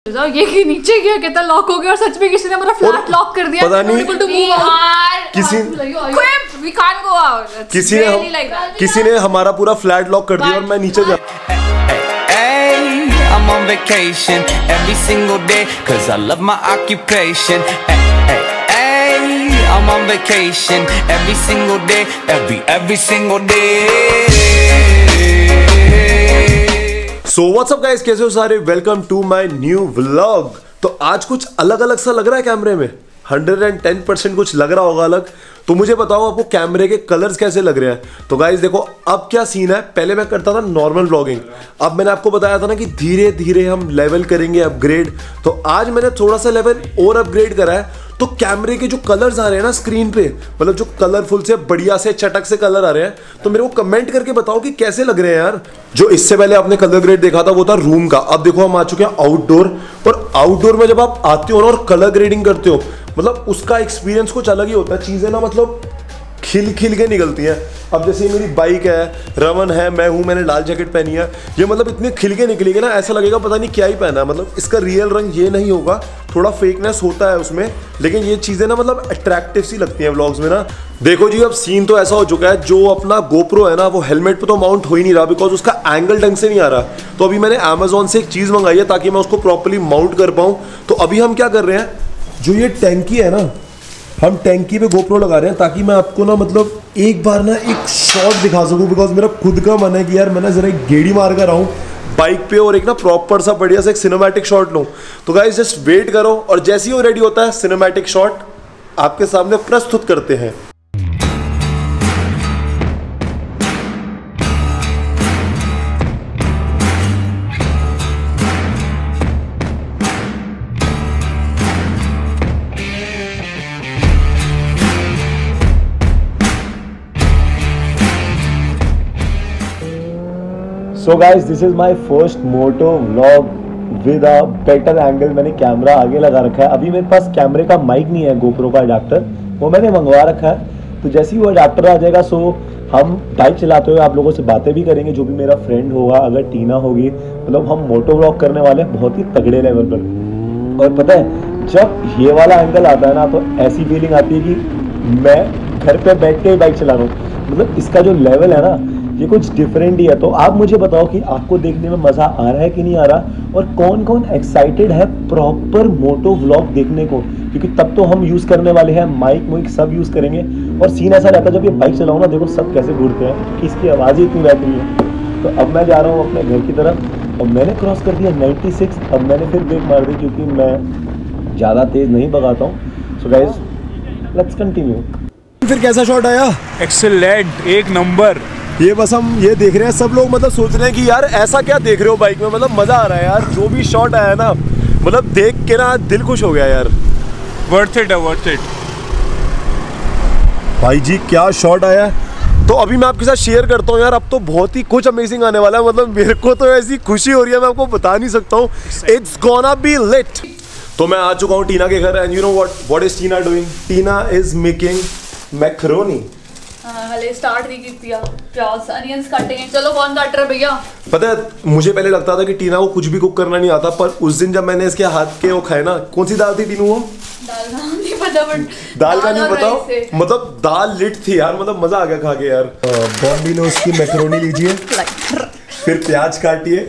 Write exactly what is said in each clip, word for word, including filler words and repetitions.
ये कि नीचे गया कहता लॉक हो गया और सच में किसी ने मेरा फ्लैट लॉक कर दिया। पता नहीं किसी we can't go out. किसी ने like किसी ने हमारा पूरा फ्लैट लॉक कर दिया और मैं नीचे जा I'm on vacation every single day cause I love my occupation. I'm on vacation every single day, every every single day. So what's up guys, कैसे हो सारे? Welcome to my new vlog. तो आज कुछ अलग अलग सा लग रहा है कैमरे में, हंड्रेड एंड टेन परसेंट कुछ लग रहा होगा अलग। तो मुझे बताओ आपको कैमरे के कलर्स कैसे लग रहे हैं। तो गाइस देखो अब क्या सीन है, पहले मैं करता था नॉर्मल व्लॉगिंग, अब मैंने आपको बताया था ना कि धीरे धीरे हम लेवल करेंगे अपग्रेड। तो आज मैंने थोड़ा सा लेवल और अपग्रेड करा है। तो कैमरे के जो कलर्स आ रहे हैं ना स्क्रीन पे, मतलब जो कलरफुल से बढ़िया से चटक से कलर आ रहे हैं, तो मेरे को कमेंट करके बताओ कि कैसे लग रहे हैं यार। जो इससे पहले आपने कलर ग्रेड देखा था वो था रूम का, अब देखो हम आ चुके हैं आउटडोर। और आउटडोर में जब आप आते हो ना और कलर ग्रेडिंग करते हो, मतलब उसका एक्सपीरियंस कुछ अलग ही होता है। चीजें ना मतलब खिल खिल के निकलती हैं। अब जैसे मेरी बाइक है, रमन है, मैं हूँ, मैंने लाल जैकेट पहनी है, ये मतलब इतने खिल के निकलेगी ना, ऐसा लगेगा पता नहीं क्या ही पहना है। मतलब इसका रियल रंग ये नहीं होगा, थोड़ा फेकनेस होता है उसमें, लेकिन ये चीज़ें ना मतलब अट्रैक्टिव सी लगती हैं व्लॉग्स में ना। देखो जी अब सीन तो ऐसा हो चुका है, जो अपना गोप्रो है ना वो हेलमेट पे तो माउंट हो ही नहीं रहा, बिकॉज उसका एंगल ढंग से नहीं आ रहा। तो अभी मैंने अमेजोन से एक चीज़ मंगाई है ताकि मैं उसको प्रॉपरली माउंट कर पाऊँ। तो अभी हम क्या कर रहे हैं, जो ये टैंकी है ना, हम टैंकी पे गोप्रो लगा रहे हैं ताकि मैं आपको ना मतलब एक बार ना एक शॉट दिखा सकूं, बिकॉज मेरा खुद का मन है कि यार मैं ना जरा एक गेड़ी मार कर आऊं बाइक पे और एक ना प्रॉपर सा बढ़िया सा एक सिनेमैटिक शॉट लूं। तो गाइस जस्ट वेट करो और जैसे ही वो रेडी होता है सिनेमैटिक शॉट आपके सामने प्रस्तुत करते हैं। So guys, this is my first moto vlog with a better angle। मैंने कैमरा आगे लगा रखा है। अभी मेरे पास कैमरे का माइक नहीं है, गोप्रो का अडाप्टर वो मैंने मंगवा रखा है। तो जैसे ही वो अडाप्टर आ जाएगा, सो हम बाइक चलाते हुए आप लोगों से बातें भी करेंगे, जो भी मेरा फ्रेंड होगा, अगर टीना होगी, मतलब हम मोटो व्लॉग करने वाले हैं बहुत ही तगड़े लेवल पर। और पता है जब ये वाला एंगल आता है ना, तो ऐसी फीलिंग आती है कि मैं घर पे बैठ के ही बाइक चला रहा हूँ। मतलब इसका जो लेवल है ना ये कुछ डिफरेंट ही है। तो आप मुझे बताओ कि आपको देखने में मज़ा आ रहा है कि नहीं आ रहा, और कौन कौन एक्साइटेड है प्रॉपर मोटो व्लॉग देखने को, क्योंकि तब तो हम यूज़ करने वाले हैं माइक मुइक सब यूज़ करेंगे। और सीन ऐसा रहता है जब ये बाइक चलाओ ना, देखो सब कैसे घूरते हैं क्योंकि इसकी आवाज़ ही इतनी बेहतरीन है। तो अब मैं जा रहा हूँ अपने घर की तरफ और मैंने क्रॉस कर दिया नाइन्टी सिक्स। अब मैंने फिर ब्रेक मार दी क्योंकि मैं ज़्यादा तेज़ नहीं भगाता हूँ। So guys let's continue. फिर कैसा शॉट आया? एक्सीलेंट, एक नंबर। ये बस हम ये देख रहे हैं, सब लोग मतलब सोच रहे हैं कि यार ऐसा क्या देख रहे हो बाइक में, मतलब मजा आ रहा है यार। जो भी शॉट आया ना, मतलब देख के ना दिल खुश हो गया यार। वर्थ इट है, वर्थ इट। भाई जी क्या शॉट आया है। तो अभी मैं आपके साथ शेयर करता हूँ यार, अब तो बहुत ही कुछ अमेजिंग आने वाला है। मतलब मेरे को तो ऐसी खुशी हो रही है, मैं आपको बता नहीं सकता हूँ। It's gonna be lit. तो मैं आ चुका हूँ टीना के घर, and you know what what is Tina doing? Tina is making macaroni. हले स्टार्ट नहीं की पिया, प्याज अनियंस काटेंगे। चलो कौन काट रहा है भैया? पता है मुझे पहले लगता था कि टीना को कुछ भी कुक करना नहीं आता, पर उस दिन जब मैंने इसके हाथ के वो खाए ना, कौन सी दाल थी टीनू वो? दाल का नहीं पता, बट दाल का नहीं पता, मतलब दाल लिट थी यार, मतलब मजा आ गया खा के यार। बॉम्बिनोस की मैकरोनी लीजिए, फिर प्याज काटिए।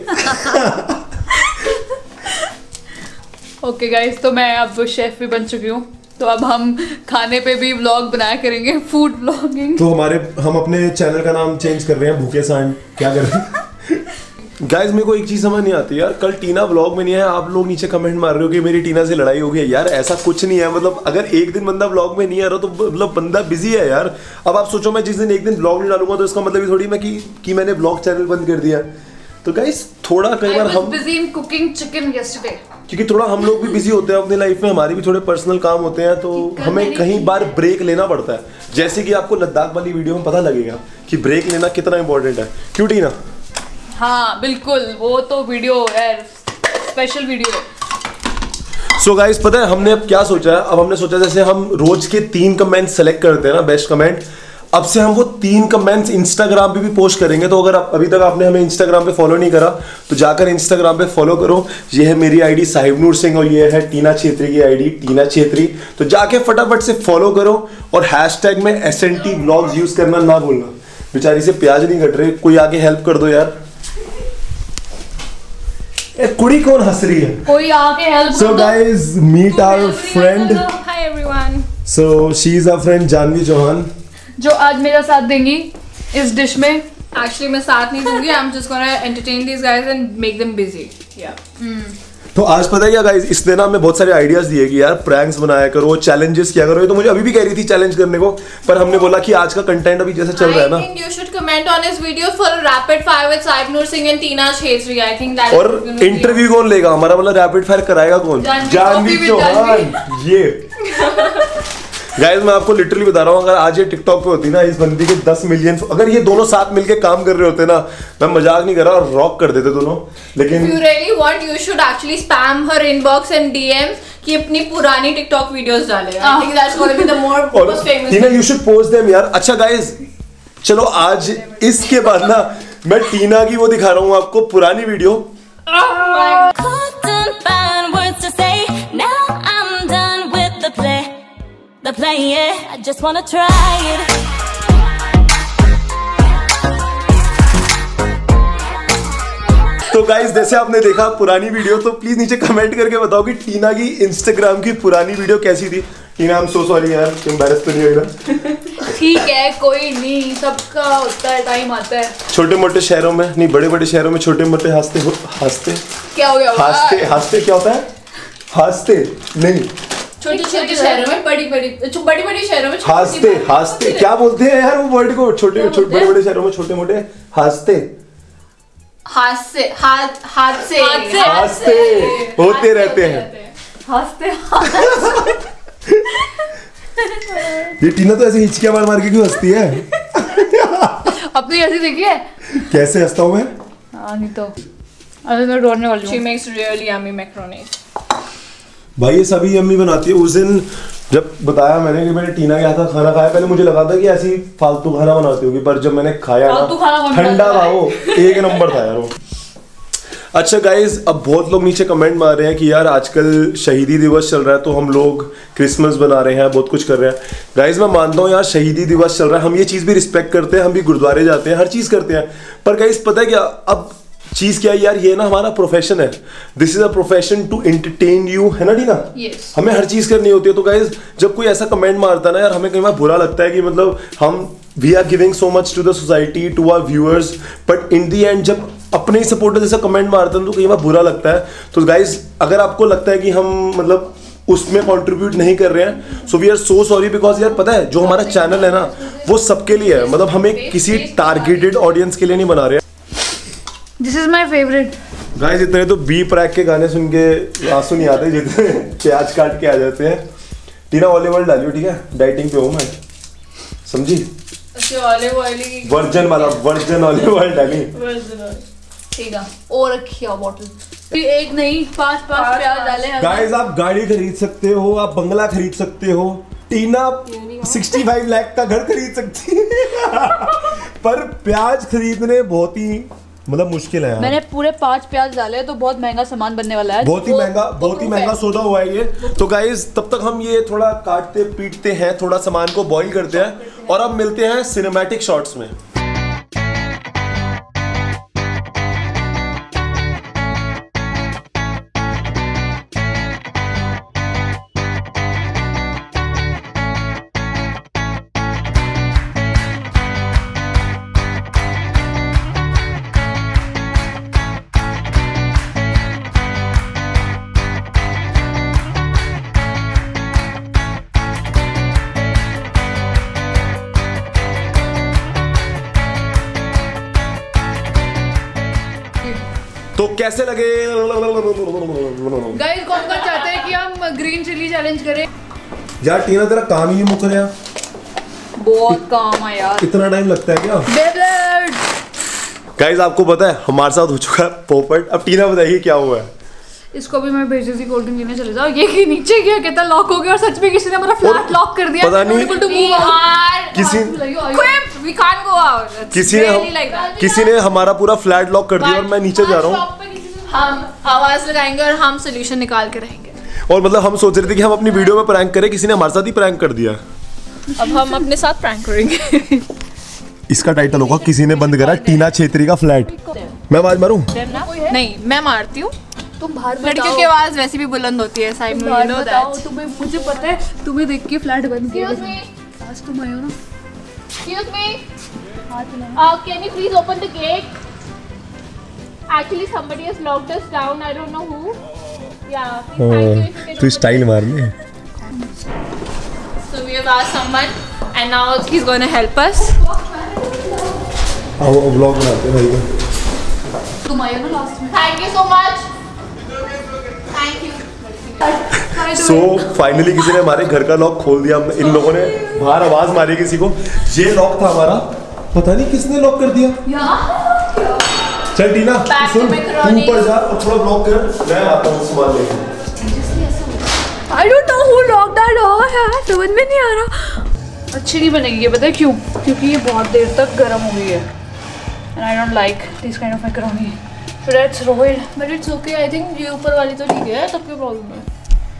ओके गाइस, तो मैं अब शेफ भी बन चुकी हूँ, तो अब हम खाने पे भी व्लॉग बनाया करेंगे, फूड व्लॉगिंग। तो हमारे हम अपने चैनल का नाम चेंज कर रहे हैं, भूखे सांड। क्या कर रहे हैं गाइस? मेरे को एक चीज समझ नहीं आती यार, कल टीना व्लॉग में नहीं है, आप लोग नीचे कमेंट मार रहे हो कि मेरी टीना से लड़ाई हो गई है। यार ऐसा कुछ नहीं है, मतलब अगर एक दिन बंदा व्लॉग में नहीं आ रहा तो मतलब बंदा बिजी है यार। अब आप सोचो मैं जिस दिन एक दिन व्लॉग नहीं डालूंगा तो इसका मतलब थोड़ी मैं कि, कि मैंने व्लॉग चैनल बंद कर दिया। तो गाइस थोड़ा कई बार हम busy in cooking chicken yesterday, क्योंकि थोड़ा हम लोग भी बिजी होते हैं अपनी लाइफ में, हमारी भी थोड़े पर्सनल काम होते हैं, तो हमें कहीं बार ब्रेक लेना पड़ता है। जैसे कि आपको लद्दाख वाली वीडियो में पता लगेगा कि ब्रेक लेना कितना इंपॉर्टेंट है। क्यों टीना? हाँ बिल्कुल, वो तो वीडियो है, स्पेशल वीडियो है। सो गाइस पता है हमने अब क्या सोचा है? अब हमने सोचा जैसे हम रोज के तीन कमेंट सेलेक्ट करते हैं ना, बेस्ट कमेंट, अब से हम वो तीन कमेंट्स इंस्टाग्राम पे भी पोस्ट करेंगे। तो अगर आप अभी तक आपने हमें इंस्टाग्राम पे फॉलो नहीं करा तो जाकर इंस्टाग्राम पे फॉलो करो। ये है मेरी आईडी साहिबनूर सिंह और ये है टीना छेत्री की आईडी टीना छेत्री। तो जाके फटाफट से फॉलो करो और हैशटैग में S N T vlogs use करना ना भूलना। बेचारी से प्याज नहीं कट रहे, कोई आगे हेल्प कर दो यार। ए, कुड़ी कौन हंस रही है? कोई आके help so guys meet our friend. Hi everyone. So she is our friend Janvi Chauhan, जो आज मेरा साथ देंगी इस डिश में। एक्चुअली मैं साथ नहीं दूंगी, I am just gonna entertain these guys and make them busy. या तो आज पता है क्या गाइस, इसने ना हमें बहुत सारे आइडियाज दिए कि यार प्रैंक्स बनाया करो, चैलेंजेस किया करो। ये तो मुझे अभी भी कह रही थी चैलेंज करने को, पर हमने बोला कि आज का कंटेंट अभी जैसे चल रहा है ना, I think you should comment on his video for rapid fire with SahibNoor Singh and Teena Chhetri. I think that और इंटरव्यू कौन लेगा हमारा, मतलब रैपिड फायर कराएगा कौन? जानवी चौहान। ये गाइस मैं आपको लिटरली बता रहा हूँ, अगर आज ये टिकटॉक पे होती ना इस बंदी के दस मिलियन, अगर ये दोनों साथ मिलके काम कर रहे होते ना, मैं मजाक नहीं कर रहा, रॉक कर देते दोनों। लेकिन if you really want you should actually spam her inbox and D Ms कि अपनी पुरानी टिकटॉक वीडियोस डाले। I think that's going to be the more most famous। Tina you should post them यार। अच्छा गाइस चलो आज इसके बाद ना मैं टीना की वो दिखा रहा हूँ आपको पुरानी video. The play, yeah, I just wanna try it. तो गाइस जैसे आपने देखा पुरानी वीडियो, तो प्लीज नीचे कमेंट करके बताओ कि टीना की इंस्टाग्राम की पुरानी वीडियो कैसी थी। Tina I am so sorry यार, एम्बैरेस तो नहीं हुई ना? ठीक है कोई नहीं, सबका होता है, टाइम आता है। छोटे मोटे शहरों में नहीं, बड़े बड़े शहरों में छोटे मोटे हंसते हंसते क्या हो गया? हंसते हंसते क्या होता है? हंसते नहीं, छोटे छोटे शहरों में, बड़ी बड़ी बड़ी बड़ी शहरों में हंसते हंसते क्या बोलते हैं यार वो वर्ड को? छोटे छोटे बड़े बड़े शहरों में छोटे मोटे हंसते हादसे हाथ हादसे हंसते होते रहते हैं। हंसते ये टीना तो ऐसे हिचकियां मार मार के क्यों हंसती है? अपनी ऐसी देखी है कैसे हंसता हूँ मैं? हाँ नहीं तो अरे मैं डरने वाली हूँ। She makes really yummy macaroni। भाई ये सभी अम्मी बनाती है। उस दिन जब बताया मैंने कि मैंने टीना के हाथ का खाना खाया, पहले मुझे लगा था कि ऐसी फालतू खाना बनाती होगी, पर जब मैंने खाया ना ठंडा था वो, एक नंबर था यार वो। अच्छा गाइज अब बहुत लोग नीचे कमेंट मार रहे हैं कि यार आजकल शहीदी दिवस चल रहा है तो हम लोग क्रिसमस बना रहे हैं, बहुत कुछ कर रहे हैं। गाइज मैं मानता हूँ यार शहीदी दिवस चल रहा है, हम ये चीज़ भी रिस्पेक्ट करते हैं, हम भी गुरुद्वारे जाते हैं, हर चीज़ करते हैं। पर गाइज पता है क्या, अब चीज क्या है यार, ये ना हमारा प्रोफेशन है, this is a profession to entertain you, है ना टीना? yes. हमें हर चीज करनी होती है। तो गाइज जब कोई ऐसा कमेंट मारता है ना यार, हमें कई बार बुरा लगता है कि मतलब हम we are giving so much to the society, to our viewers, but in the end जब अपने ही सपोर्टर जैसा कमेंट मारते हैं तो कई बार बुरा लगता है। तो गाइज अगर आपको लगता है कि हम मतलब उसमें कंट्रीब्यूट नहीं कर रहे हैं, so we are so sorry, because यार पता है जो हमारा चैनल है ना वो सबके लिए है, मतलब हमें किसी टारगेटेड ऑडियंस के लिए नहीं बना रहे हैं। This is my favourite. Guys इतने तो बी प्रैक के गाने सुन के आंसू नहीं आते जितने प्याज काट के आ जाते हैं। टीना ऑलिव ऑयल डालियो, ठीक है? डाइटिंग पे हूँ मैं, समझी? ऑलिव ऑयल वर्जन वाला, वर्जन ऑलिव ऑयल डाली। ठीक है और रखिए बॉटल, एक नहीं पांच पांच प्याज डाले हैं। गाइस आप गाड़ी खरीद सकते हो, आप बंगला खरीद सकते हो, टीना पैंसठ लाख का घर खरीद सकती है पर प्याज खरीदने बहुत ही मतलब मुश्किल है। मैंने पूरे पांच प्याज डाले तो बहुत महंगा सामान बनने वाला है, बहुत ही महंगा, बहुत ही महंगा सौदा हुआ है ये। तो गाइस तब तक हम ये थोड़ा काटते पीटते हैं, थोड़ा सामान को बॉईल करते हैं और अब मिलते हैं सिनेमैटिक शॉट्स में। तो कैसे लगे गाइस? कौन कौन चाहते हैं कि हम ग्रीन चिली चैलेंज करें? यार टीना तेरा काम ही नहीं मुक रहा। बहुत काम है यार, इतना टाइम लगता है क्या? बेब्लेड गाइस आपको पता है हमारे साथ हो चुका है पोपट। अब टीना बताइए क्या हुआ है? इसको भी मैं भेज दी कोल्ड ड्रिंक लेने चले जाओ। ये कि नीचे गया कहता लॉक हो गया और सच में किसी ने हमारा फ्लैट लॉक कर दिया। पता नहीं किसी we can't go out. It's किसी ने really like that. किसी ने हमारा पूरा फ्लैट लॉक कर दिया और मैं नीचे जा रहा हूँ। हम आवाज लगाएंगे और हम सोल्यूशन निकाल के रहेंगे। और मतलब हम सोच रहे थे कि हम अपनी वीडियो में प्रैंक करें, किसी ने हमारे साथ ही प्रैंक कर दिया। अब हम अपने साथ प्रैंक करेंगे। इसका टाइटल होगा किसी ने बंद करा टीना छेत्री का फ्लैट। मैं आवाज मारूं? नहीं, मैं मारती हूँ। तुम बाहर लड़कियों की आवाज वैसे भी बुलंद होती है। साहिब नूर, you know that. तुम्हें मुझे पता है, तुम्हें देख के फ्लैट बंद किया। Excuse me. आज तुम आए हो ना। Excuse me. Uh, can you please open the gate? Actually, somebody has locked us down. I don't know who. Yeah. Please, thank you if you can तू open स्टाइल मारने। So we have asked someone, and now he's going to help us. आओ vlog बनाते हैं भाई का। तुम आए हो ना लास्ट में। Thank you so much. Thank you. So so, finally किसी ने हमारे घर का लॉक खोल दिया। इन लोगों ने बाहर आवाज मारी किसी को। ये लॉक था हमारा, पता नहीं किसने लॉक कर दिया। चल टीना सुन, तू ऊपर जा और थोड़ा ब्लॉक कर, मैं आता हूँ सामान लेके। I don't know who locked that door है, समझ में नहीं आ रहा। अच्छी नहीं बनेगी ये, पता है क्यों? क्योंकि ये बहुत देर तक गर्म हो गई है। And I don't like this kind of macaroni. So let's roll it. But it's okay. I think ये ऊपर वाली तो ठीक है, तब क्या प्रॉब्लम है?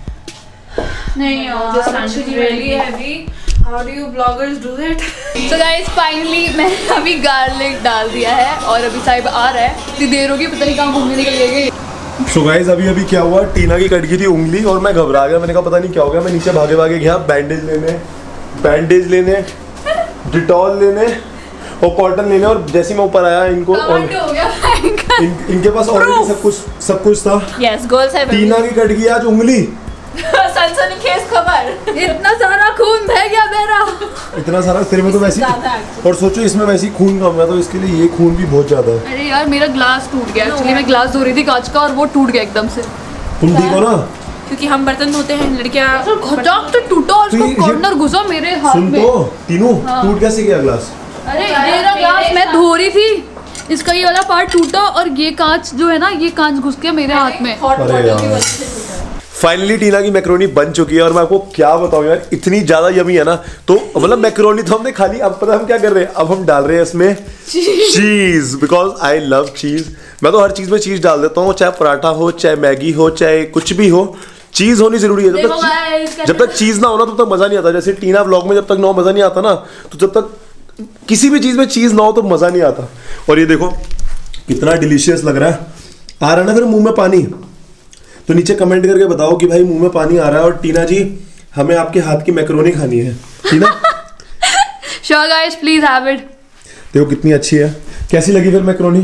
नहीं यार, This lunch is really heavy. How do you bloggers do that? So guys, finally मैंने अभी गार्लिक डाल दिया है और अभी साहिब आ रहा है। इतनी देर होगी, पता नहीं कहाँ घूमने निकल गए। सो गाइस अभी अभी क्या हुआ, टीना की कट गई थी उंगली और मैं घबरा गया। मैंने कहा पता नहीं क्या हो गया। मैं नीचे भागे भागे गया बैंडेज लेने बैंडेज लेने डिटॉल लेने और कॉटन लेने, और जैसे मैं ऊपर आया इनको और हो गया इन, इनके पास ऑलरेडी सब कुछ सब कुछ था। Yes, girls have टीना की कट गई आज उंगली। सनसनीखेज खबर। इतना सारा खून बह गया मेरा। इतना सारा तेरे में तो वैसे ही, और सोचो इसमें वैसे ही खून कम है तो इसके लिए ये खून भी बहुत ज्यादा है। अरे यार मेरा ग्लास टूट गया। एक्चुअली मैं ग्लास धो रही थी कांच का और वो टूट गया एकदम से। तुम ठीक हो ना? क्योंकि हम बर्तन धोते हैं लड़कियां। खचाक तो टूटा और उसका कॉर्नर घुसा मेरे हाथ सुन में। तो तीनों टूट कैसे गया ग्लास? अरे मेरा ग्लास मैं धो रही थी, इसका ये वाला पार्ट टूटा और ये कांच जो है ना, ये कांच घुस गया मेरे हाथ में। अरे यार फाइनली टीना की मैक्रोनी बन चुकी है और मैं आपको क्या बताऊं यार, इतनी ज्यादा यमी है ना। तो मतलब मैक्रोनी तो हमने खाली, अब पता हम क्या कर रहे हैं, अब हम डाल रहे हैं इसमें चीज, बिकॉज आई लव चीज। मैं तो हर चीज में चीज डाल देता हूँ, चाहे पराठा हो, चाहे मैगी हो, चाहे कुछ भी हो, चीज होनी जरूरी है। जब तक जब तक चीज ना हो ना तब तक मजा नहीं आता। जैसे टीना व्लॉग में जब तक ना मजा नहीं आता ना, तो जब तक किसी भी चीज में चीज ना हो तो मजा नहीं आता। और ये देखो कितना डिलीशियस लग रहा है। आ रहा है ना फिर मुंह में पानी? तो नीचे कमेंट करके बताओ कि भाई मुंह में पानी आ रहा है। और टीना जी हमें आपके हाथ की मैक्रोनी खानी है, टीना। Sure guys, please have it. देखो कितनी अच्छी है। कैसी लगी फिर macaroni?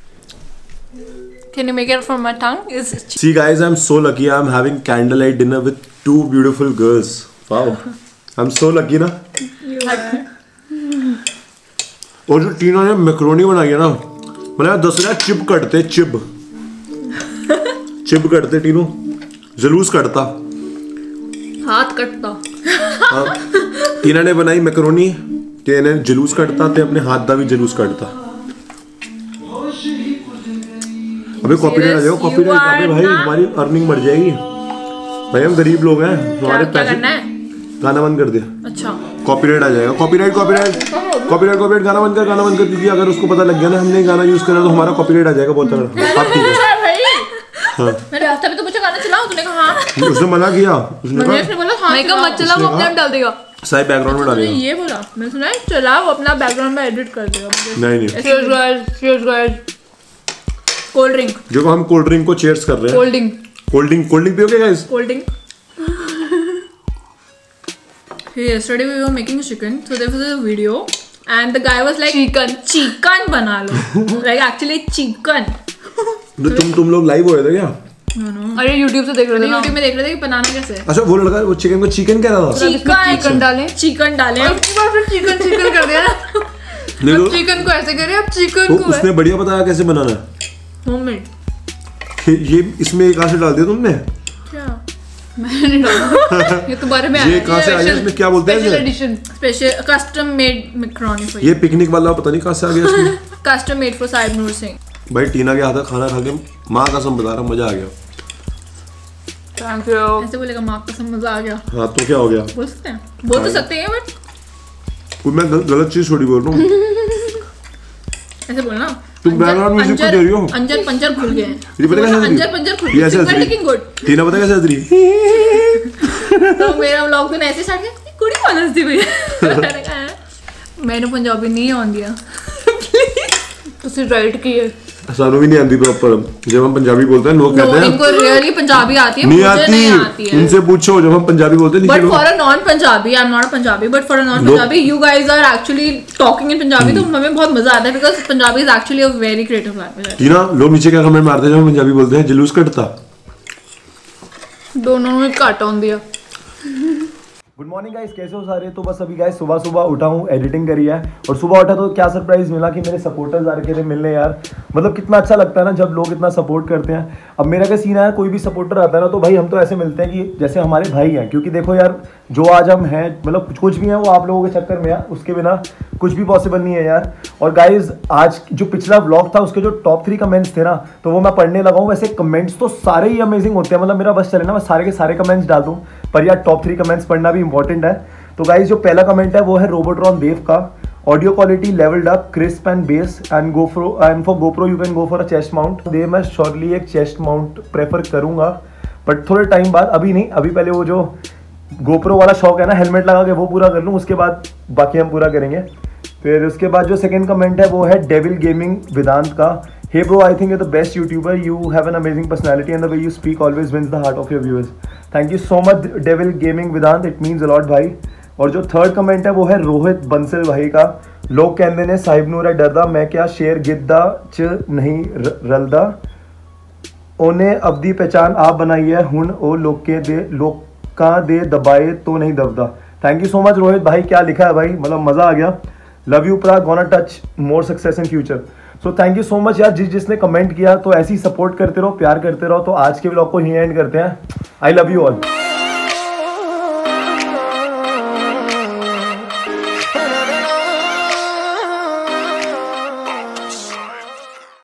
Can you make it from my tongue? Is See guys, I'm so lucky. I'm having candlelight dinner with two beautiful girls. Wow, I'm so lucky ना। और जो टीना ने मैक्रोनी बनाई है ना, मतलब दस हजार चिप कटते चिप चिप कटते टीनू, जलूस कटता, हाथ कटता। हाँ, टीना ने बनाई मैक्रोनी ते ने जलूस कटता ते अपने हाथ दा भी जलूस कटता। अबे कॉपीराइट आ जाएगा, कॉपीराइट अबे भाई हमारी अर्निंग बढ़ जाएगी भाई, हम गरीब लोग हैं, हमारे पैसे। गाना बंद कर दिया। अच्छा कॉपीराइट आ जाएगा, कॉपीराइट कॉपीराइट कॉपीराइट कॉपीराइट गाना बंद कर गाना बंद कर, क्योंकि अगर उसको पता लग गया ना हमने गाना यूज करा तो हमारा कॉपीराइट आ जाएगा बहुत तगड़ा। आप ठीक है? हाँ। मेरे रास्ते में तो मुझे गाना चलाओ, तूने कहा हाँ। उसने मना किया, उसने कहा उसने बोला हाँ मैं कहा मत चलाओ, वो अपने आप डाल देगा। साहिब बैकग्राउंड में डालेगा। ये बोला, मैंने सुना है चलाओ अपना बैकग्राउंड में एडिट कर देगा। नहीं नहीं, Cheers guys, cheers guys. Cold drink, जो हम कोल्ड ड्रिंक को चीयर्स कर रहे हैं। Cold drink cold drink cold drink पियोगे guys? Cold drink. Yesterday we were making chicken, so there was a video, and the guy was like, chicken chicken बना लो, like actually chicken. तो तुम तुम लोग लाइव हुए थे क्या? अरे YouTube से देख रहे थे ना। YouTube में देख रहे थे कि बनाना कैसे है। अच्छा वो लड़का वो चिकन को चिकन कह रहा था। चिकन चिकन डालें, चिकन डालें, चिकन चिकन कर दिया ना। नहीं तो चिकन को ऐसे करें, अब चिकन तो को उसने बढ़िया बताया कैसे बनाना है। होममेड। ये इसमें एक कहाँ से डाल दिया तुमने? क्या? मैंने डाला। ये तुम्हारे में ये कहाँ से आया? इसमें क्या बोलते हैं? Special edition, special custom made macaroni for ये पिकनिक वाला पता नहीं कहाँ से आ गया इसमें। Custom made for Sahib Noor Singh. भाई टीना के हाथ का खाना खा के माँ कसम बता रहा मजा आ गया। Thank you. ऐसे बोलेगा माँ कसम मजा आ गया। हाँ तो क्या हो गया? बोल सकते हैं, बोल तो सकते हैं बट कोई मैं गलत चीज थोड़ी बोल रहा हूँ। ऐसे बोलना। तुम बैकग्राउंड म्यूजिक क्यों दे रही हो? अंजर पंजर खुल गए। ये पता कैसे? अंजर पंजर खुल गए। ऐसे लेकिन गुड। टीना पता कैसे हंस रही? तो मेरा व्लॉग तो ऐसे स्टार्ट किया, कुड़ी कौन हंसती भैया? मैंने कहा मैंने पंजाबी नहीं आउंदी आ। तुसी राइट की है। सानू भी नहीं आती प्रॉपर। जब हम पंजाबी बोलते हैं लोग कहते हैं इनको रियली पंजाबी आती है, नहीं मुझे आती, नहीं आती है। इनसे पूछो जब हम पंजाबी बोलते हैं। But for a non Punjabi, I am not Punjabi, but for a non Punjabi you guys are actually talking in Punjabi, तो हमें बहुत मजा आता है because Punjabi is actually a very creative language. Tina, लोग नीचे क्या कमेंट मारते हैं जब हम पंजाबी बोलते हैं? जलूस कटता। दोनों में घट आउंदी है। गुड मॉर्निंग गाइस, कैसे हो सारे? तो बस अभी गाइस सुबह सुबह उठा हूँ, एडिटिंग करी है और सुबह उठा तो क्या सरप्राइज मिला कि मेरे सपोर्टर्स आ रखे थे मिलने यार। मतलब कितना अच्छा लगता है ना जब लोग इतना सपोर्ट करते हैं। अब मेरा क्या सीन है, कोई भी सपोर्टर आता है ना तो भाई हम तो ऐसे मिलते हैं कि जैसे हमारे भाई हैं, क्योंकि देखो यार जो आज हम हैं मतलब कुछ कुछ भी है वो आप लोगों के चक्कर में है, उसके बिना कुछ भी पॉसिबल नहीं है यार। और गाइज आज जो पिछला व्लॉग था उसके जो टॉप थ्री कमेंट्स थे ना तो वो मैं पढ़ने लगा हूँ। वैसे कमेंट्स तो सारे ही अमेजिंग होते हैं, मतलब मेरा बस चले ना मैं सारे के सारे कमेंट्स डाल दूँ, पर यार टॉप थ्री कमेंट्स पढ़ना भी इंपॉर्टेंट है। तो गाइज जो पहला कमेंट है वो है रोबोट्रॉन देव का। Audio quality levelled up, crisp and bass and GoPro and for GoPro you can go for a chest mount. Dev मैं श्योरली एक चेस्ट माउंट प्रेफर करूंगा बट थोड़े टाइम बाद, अभी नहीं, अभी पहले वो जो गोप्रो वाला शौक है ना हेलमेट लगा के वो पूरा कर लूँ, उसके बाद बाकी हम पूरा करेंगे। फिर उसके बाद जो सेकंड कमेंट है वो है डेविल गेमिंग वेदांत का। Hey bro, I think you the best YouTuber, you have an amazing personality and the way you speak always wins the heart of your viewers. Thank you so much devil gaming Vedant, it means a lot भाई। और जो third comment है वो है रोहित बंसल भाई का। लोग कहते ने साहिबनूर है डरदा, मैं क्या शेर गिद्दा च नहीं रलदा, ओने अपनी पहचान आप बनाई है हुन ओ लोके दे लोका दे दबाए तो नहीं दबदा। Thank you so much Rohit भाई, क्या लिखा है भाई, मतलब मजा आ गया। लव यू प्रा, gonna touch more success in future. So thank you so much यार जिस जिसने कमेंट किया, तो ऐसे ही सपोर्ट करते रहो, प्यार करते रहो। तो आज के व्लॉग को ही एंड करते हैं। I love you all.